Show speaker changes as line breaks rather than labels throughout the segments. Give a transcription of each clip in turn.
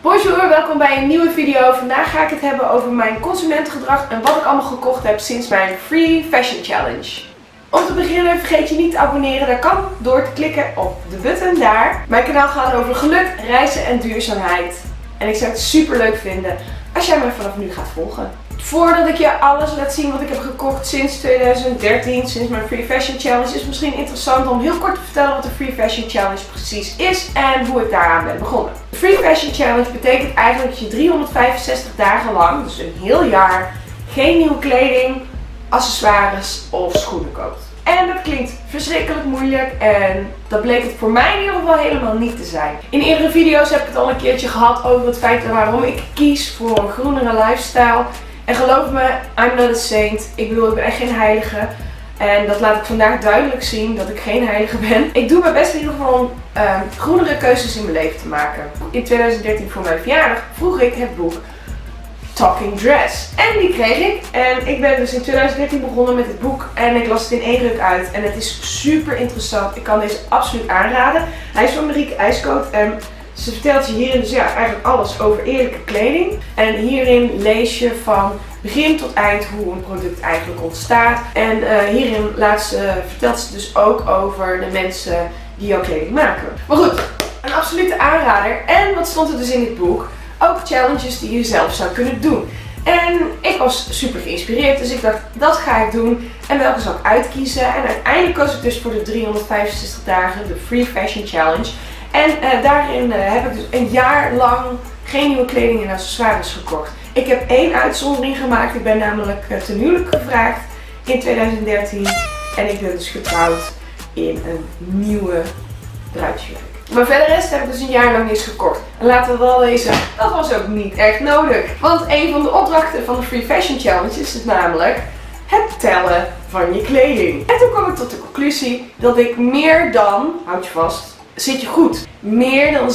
Bonjour, welkom bij een nieuwe video. Vandaag ga ik het hebben over mijn consumentengedrag en wat ik allemaal gekocht heb sinds mijn Free Fashion Challenge. Om te beginnen vergeet je niet te abonneren, dat kan door te klikken op de button daar. Mijn kanaal gaat over geluk, reizen en duurzaamheid. En ik zou het super leuk vinden als jij mij vanaf nu gaat volgen. Voordat ik je alles laat zien wat ik heb gekocht sinds 2013, sinds mijn Free Fashion Challenge, is het misschien interessant om heel kort te vertellen wat de Free Fashion Challenge precies is en hoe ik daaraan ben begonnen. De Free Fashion Challenge betekent eigenlijk dat je 365 dagen lang, dus een heel jaar, geen nieuwe kleding, accessoires of schoenen koopt. En dat klinkt verschrikkelijk moeilijk en dat bleek het voor mij in ieder geval helemaal niet te zijn. In eerdere video's heb ik het al een keertje gehad over het feit waarom ik kies voor een groenere lifestyle. En geloof me, I'm not a saint. Ik ben echt geen heilige. En dat laat ik vandaag duidelijk zien dat ik geen heilige ben. Ik doe mijn best in ieder geval om groenere keuzes in mijn leven te maken. In 2013 voor mijn verjaardag vroeg ik het boek Talking Dress. En die kreeg ik. En ik ben dus in 2013 begonnen met het boek. En ik las het in één ruk uit. En het is super interessant. Ik kan deze absoluut aanraden. Hij is van Marieke IJskoot. En ze vertelt je hierin dus eigenlijk alles over eerlijke kleding. En hierin lees je van begin tot eind hoe een product eigenlijk ontstaat. En hierin vertelt ze dus ook over de mensen die jouw kleding maken. Maar goed, een absolute aanrader. En wat stond er dus in dit boek? Ook challenges die je zelf zou kunnen doen. En ik was super geïnspireerd, dus ik dacht, dat ga ik doen. En welke zal ik uitkiezen? En uiteindelijk koos ik dus voor de 365 dagen, de Free Fashion Challenge. En daarin heb ik dus een jaar lang geen nieuwe kleding en accessoires gekocht. Ik heb één uitzondering gemaakt. Ik ben namelijk ten huwelijk gevraagd in 2013. En ik ben dus getrouwd in een nieuwe bruidsjurk. Maar verder rest heb ik dus een jaar lang niks gekocht. En laten we wel wezen, dat was ook niet echt nodig. Want een van de opdrachten van de Free Fashion Challenge is het namelijk het tellen van je kleding. En toen kwam ik tot de conclusie dat ik meer dan, houd je vast, zit je goed, meer dan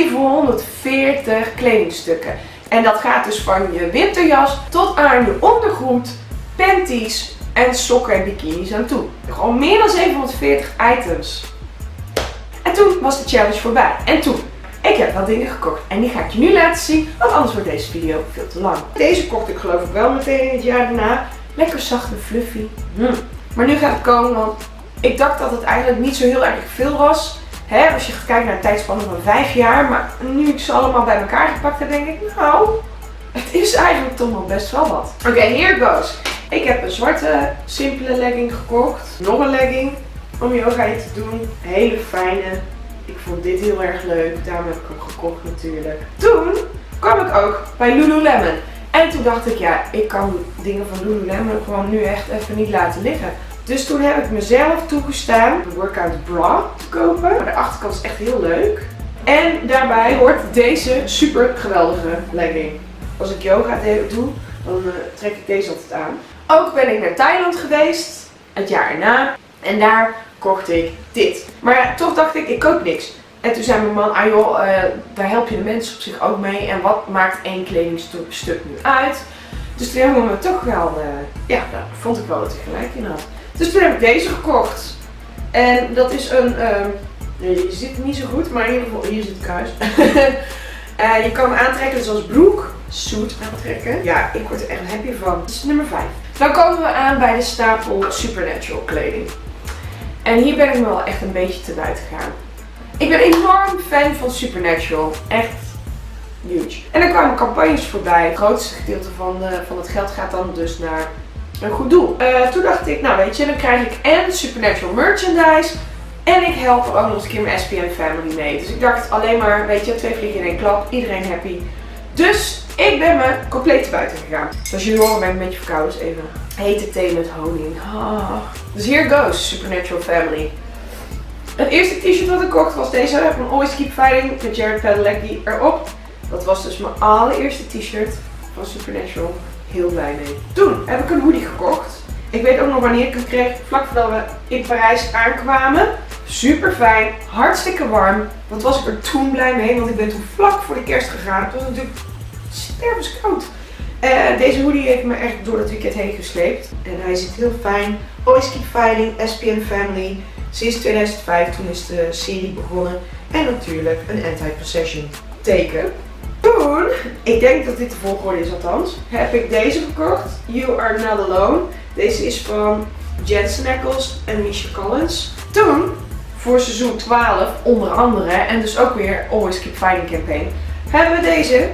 740 kledingstukken. En dat gaat dus van je winterjas tot aan je ondergoed, panties en sokken en bikinis aan toe. Gewoon meer dan 740 items. En toen was de challenge voorbij. En toen, ik heb wat dingen gekocht. En die ga ik je nu laten zien, want anders wordt deze video veel te lang. Deze kocht ik geloof ik wel meteen in het jaar daarna. Lekker zacht en fluffy. Maar nu gaat het komen, want ik dacht dat het eigenlijk niet zo heel erg veel was. Als je gaat kijken naar een tijdspanne van 5 jaar. Maar nu ik ze allemaal bij elkaar gepakt heb, denk ik, nou, het is eigenlijk toch nog best wel wat. Oké, here goes. Ik heb een zwarte, simpele legging gekocht. Nog een legging om yoga in te doen. Een hele fijne. Ik vond dit heel erg leuk. Daarom heb ik hem gekocht natuurlijk. Toen kwam ik ook bij Lululemon. En toen dacht ik, ja, ik kan dingen van Lululemon gewoon nu echt even niet laten liggen. Dus toen heb ik mezelf toegestaan een workout bra te kopen. Maar de achterkant is echt heel leuk. En daarbij hoort deze super geweldige legging. Als ik yoga doe, dan trek ik deze altijd aan. Ook ben ik naar Thailand geweest, het jaar erna. En daar kocht ik dit. Maar ja, toch dacht ik koop niks. En toen zei mijn man, ah joh, daar help je de mensen op zich ook mee. En wat maakt één kledingstuk nu uit? Dus toen hebben we me toch wel, ja, daar vond ik wel dat ik gelijk in had. Dus toen heb ik deze gekocht. En dat is een, je ziet het niet zo goed, maar in ieder geval, hier zit het kruis. Je kan hem aantrekken, dus als broek, suit aantrekken. Ja, ik word er echt happy van. Dat is nummer 5. Dan komen we aan bij de stapel Supernatural kleding. En hier ben ik me wel echt een beetje te buiten gegaan. Ik ben enorm fan van Supernatural. Echt huge. En er kwamen campagnes voorbij. Het grootste gedeelte van het geld gaat dan dus naar een goed doel. Toen dacht ik, nou weet je, dan krijg ik en Supernatural merchandise. En ik help er ook nog eens een keer mijn SPN family mee. Dus ik dacht alleen maar, weet je, 2 vliegen in 1 klap. Iedereen happy. Dus ik ben me compleet te buiten gegaan. Zoals jullie horen ben ik een beetje verkouden. Dus even hete thee met honing. Dus here goes, Supernatural family. Het eerste t-shirt wat ik kocht was deze. Van Always Keep Fighting met Jared Padalecki erop. Dat was dus mijn allereerste t-shirt van Supernatural. Heel blij mee. Toen heb ik een hoodie gekocht. Ik weet ook nog wanneer ik hem kreeg. Vlak voordat we in Parijs aankwamen. Super fijn. Hartstikke warm. Wat was ik er toen blij mee. Want ik ben toen vlak voor de kerst gegaan. Het was natuurlijk stervenskoud. Deze hoodie heeft me echt door het weekend heen gesleept. En hij zit heel fijn. Always Keep Fighting, SPN Family. Sinds 2005, toen is de serie begonnen. En natuurlijk een anti-possession teken. Toen, ik denk dat dit de volgorde is althans, heb ik deze gekocht. You Are Not Alone. Deze is van Jensen Ackles en Misha Collins. Toen, voor seizoen 12 onder andere, en dus ook weer Always Keep Fighting campaign, hebben we deze.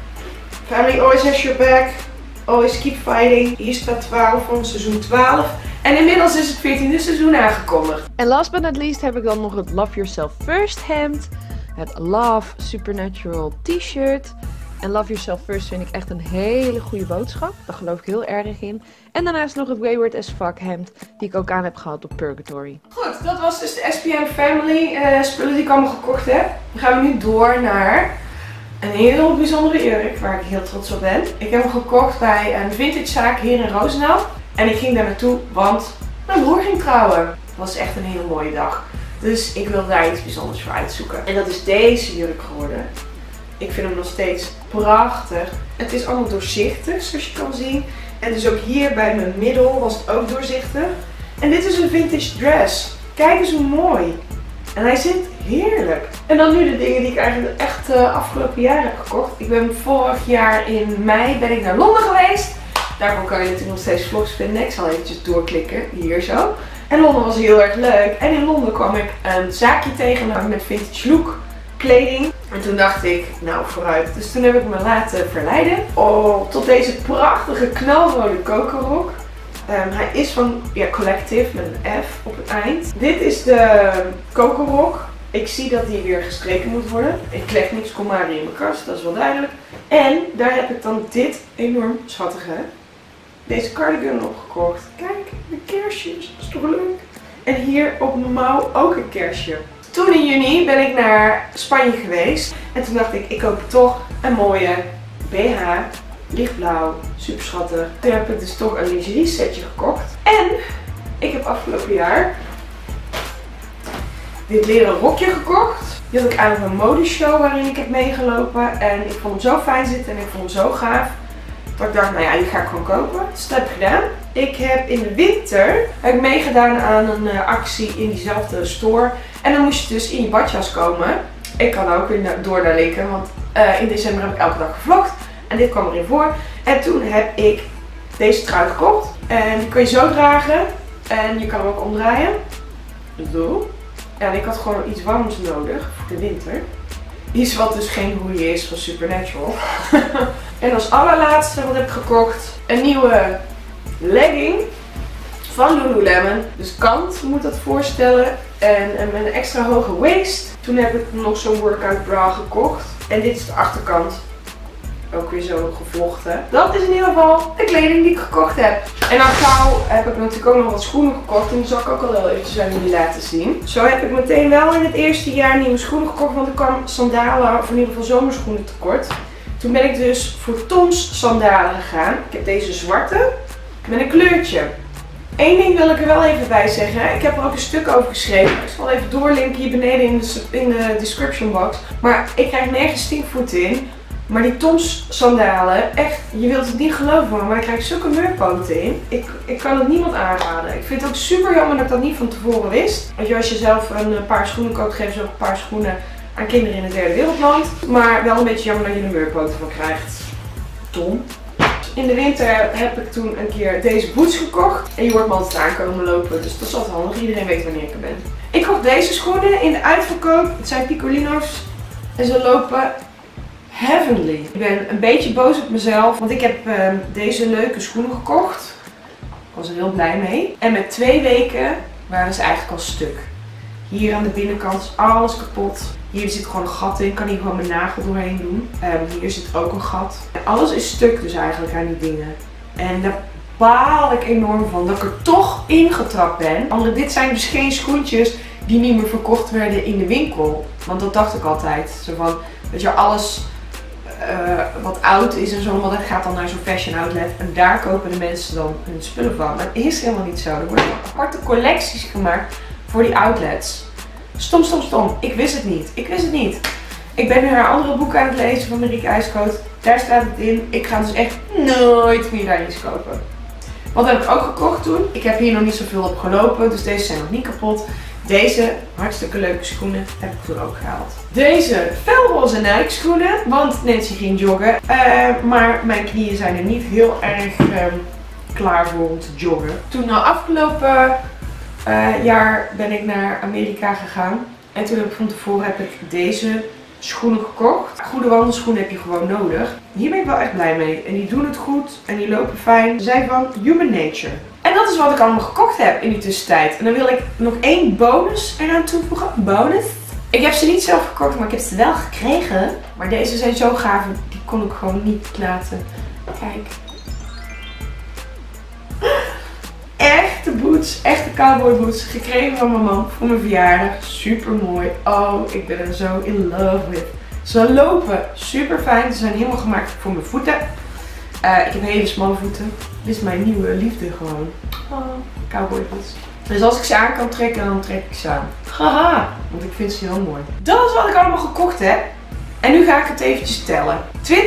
Family Always Has Your Back, Always Keep Fighting. Hier staat 12 van seizoen 12. En inmiddels is het 14e seizoen aangekondigd.
En last but not least heb ik dan nog het Love Yourself First hemd. Het Love Supernatural t-shirt. En Love Yourself First vind ik echt een hele goede boodschap. Daar geloof ik heel erg in. En daarnaast nog het Wayward as Fuck hemd die ik ook aan heb gehad op Purgatory.
Goed, dat was dus de SPM Family spullen die ik allemaal gekocht heb. Dan gaan we nu door naar een heel bijzondere jurk waar ik heel trots op ben. Ik heb hem gekocht bij een vintage zaak hier in Roosendaal. En ik ging daar naartoe, want mijn broer ging trouwen. Het was echt een hele mooie dag. Dus ik wilde daar iets bijzonders voor uitzoeken. En dat is deze jurk geworden. Ik vind hem nog steeds prachtig. Het is allemaal doorzichtig, zoals je kan zien. En dus ook hier bij mijn middel was het ook doorzichtig. En dit is een vintage dress. Kijk eens hoe mooi. En hij zit heerlijk. En dan nu de dingen die ik eigenlijk echt afgelopen jaar heb gekocht. Ik ben vorig jaar in mei ben ik naar Londen geweest. Daarvoor kan je natuurlijk nog steeds vlogs vinden. Ik zal eventjes doorklikken, hier zo. En Londen was heel erg leuk. En in Londen kwam ik een zaakje tegen met vintage look kleding. En toen dacht ik, nou vooruit. Dus toen heb ik me laten verleiden tot deze prachtige knalrode kokerrok. Hij is van Collective met een F op het eind. Dit is de kokerrok. Ik zie dat die weer gestreken moet worden. Ik leg niks Komari in mijn kast, dat is wel duidelijk. En daar heb ik dan dit enorm schattige, deze cardigan op gekocht. Kijk, de kersjes, dat is toch leuk. En hier op mijn mouw ook een kersje. Toen in juni ben ik naar Spanje geweest. En toen dacht ik koop toch een mooie BH. Lichtblauw, super schattig. Toen heb ik dus toch een lingerie setje gekocht. En ik heb afgelopen jaar dit leren rokje gekocht. Die had ik aan een modeshow waarin ik heb meegelopen. En ik vond hem zo fijn zitten en ik vond hem zo gaaf. Dat ik dacht, nou ja, die ga ik gewoon kopen. Dus dat heb ik gedaan. Ik heb in de winter meegedaan aan een actie in diezelfde store. En dan moest je dus in je badjas komen. Ik kan ook weer door naar linken, want in december heb ik elke dag gevlogd. En dit kwam erin voor. En toen heb ik deze trui gekocht. En die kun je zo dragen. En je kan hem ook omdraaien. Zo. En ik had gewoon iets warms nodig voor de winter. Iets wat dus geen hoodie is van Supernatural. En als allerlaatste, wat heb ik gekocht? Een nieuwe legging van Lululemon. Dus kant moet dat voorstellen. En met een extra hoge waist. Toen heb ik nog zo'n workout bra gekocht. En dit is de achterkant. Ook weer zo gevlochten. Dat is in ieder geval de kleding die ik gekocht heb. En dan gauw heb ik natuurlijk ook nog wat schoenen gekocht. En die zal ik ook al wel eventjes aan jullie laten zien. Zo heb ik meteen wel in het eerste jaar nieuwe schoenen gekocht. Want ik kwam sandalen, of in ieder geval zomerschoenen tekort. Toen ben ik dus voor Toms sandalen gegaan. Ik heb deze zwarte met een kleurtje. Eén ding wil ik er wel even bij zeggen. Ik heb er ook een stuk over geschreven. Ik zal even doorlinken hier beneden in de description box. Maar ik krijg nergens stinkvoeten in. Maar die Toms sandalen, echt, je wilt het niet geloven, maar ik krijg zulke meurpoten in. Ik kan het niemand aanraden. Ik vind het ook super jammer dat ik dat niet van tevoren wist. Want als je zelf een paar schoenen koopt, geven ze ook een paar schoenen aan kinderen in het derde wereldland. Maar wel een beetje jammer dat je er meurpoten van krijgt. Tom. In de winter heb ik toen een keer deze boots gekocht. En je hoort me altijd aankomen lopen, dus dat is altijd handig. Iedereen weet wanneer ik er ben. Ik kocht deze schoenen in de uitverkoop. Het zijn Picolino's. En ze lopen heavenly. Ik ben een beetje boos op mezelf, want ik heb deze leuke schoenen gekocht. Ik was er heel blij mee. En met 2 weken waren ze eigenlijk al stuk. Hier aan de binnenkant is alles kapot. Hier zit gewoon een gat in. Ik kan hier gewoon mijn nagel doorheen doen. Hier zit ook een gat. En alles is stuk dus eigenlijk aan die dingen. En daar baal ik enorm van dat ik er toch ingetrapt ben. Dit zijn dus geen schoentjes die niet meer verkocht werden in de winkel. Want dat dacht ik altijd. Zo van, weet je, alles wat oud is en zo, want dat gaat dan naar zo'n fashion outlet. En daar kopen de mensen dan hun spullen van. Maar het is helemaal niet zo. Er worden aparte collecties gemaakt voor die outlets. Stom, stom, stom. Ik wist het niet. Ik wist het niet. Ik ben nu haar andere boek aan het lezen van Marieke IJskoot. Daar staat het in. Ik ga dus echt nooit meer daar iets kopen. Wat heb ik ook gekocht toen? Ik heb hier nog niet zoveel op gelopen, dus deze zijn nog niet kapot. Deze hartstikke leuke schoenen heb ik toen ook gehaald. Deze felroze Nike schoenen, want Nancy ging joggen. Maar mijn knieën zijn er niet heel erg klaar voor om te joggen. Toen afgelopen jaar ben ik naar Amerika gegaan. En toen heb ik van tevoren deze schoenen gekocht. Goede wandelschoenen heb je gewoon nodig. Hier ben ik wel echt blij mee. En die doen het goed en die lopen fijn. Ze zijn van Human Nature. En dat is wat ik allemaal gekocht heb in die tussentijd. En dan wil ik nog 1 bonus eraan toevoegen. Bonus. Ik heb ze niet zelf gekocht, maar ik heb ze wel gekregen. Maar deze zijn zo gaaf, die kon ik gewoon niet laten. Kijk. Echte boots, echte cowboy boots. Gekregen van mijn man voor mijn verjaardag. Super mooi. Oh, ik ben er zo in love with. Ze lopen super fijn. Ze zijn helemaal gemaakt voor mijn voeten. Ik heb hele smalle voeten. Dit is mijn nieuwe liefde gewoon. Oh, cowboy boots. Dus als ik ze aan kan trekken, dan trek ik ze aan. Haha, want ik vind ze heel mooi. Dat is wat ik allemaal gekocht heb. En nu ga ik het eventjes tellen.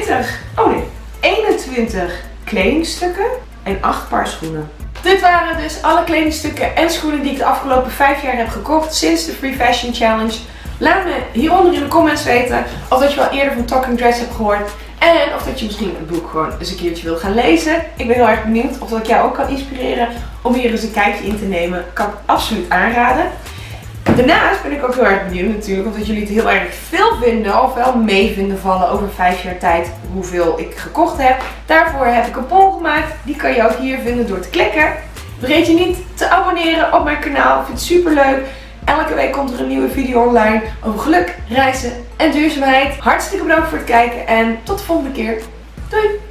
21 kledingstukken en 8 paar schoenen. Dit waren dus alle kledingstukken en schoenen die ik de afgelopen 5 jaar heb gekocht sinds de Free Fashion Challenge. Laat me hieronder in de comments weten of dat je wel eerder van Talking Dress hebt gehoord. En of dat je misschien het boek gewoon eens een keertje wil gaan lezen. Ik ben heel erg benieuwd of dat ik jou ook kan inspireren om hier eens een kijkje in te nemen. Kan ik absoluut aanraden. Daarnaast ben ik ook heel erg benieuwd natuurlijk of dat jullie het heel erg veel vinden of wel mee vinden vallen over 5 jaar tijd hoeveel ik gekocht heb. Daarvoor heb ik een poll gemaakt. Die kan je ook hier vinden door te klikken. Vergeet je niet te abonneren op mijn kanaal. Ik vind het super leuk. Elke week komt er een nieuwe video online over geluk, reizen en duurzaamheid. Hartstikke bedankt voor het kijken en tot de volgende keer. Doei!